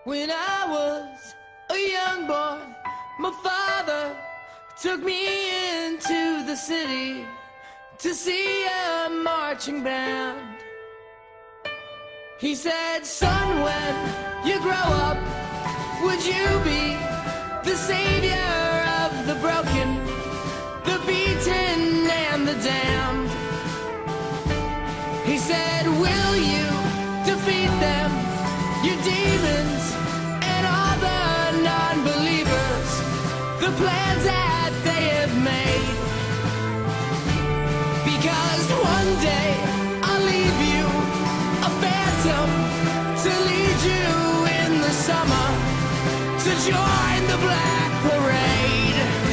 When I was a young boy, my father took me into the city to see a marching band. He said, son, when you grow up, would you be the savior of the broken, the beaten, and the damned? He said, will you defeat them, your demons, and all the non-believers, the plans that they have made? Because one day I'll leave you a phantom to lead you in the summer to join the Black Parade.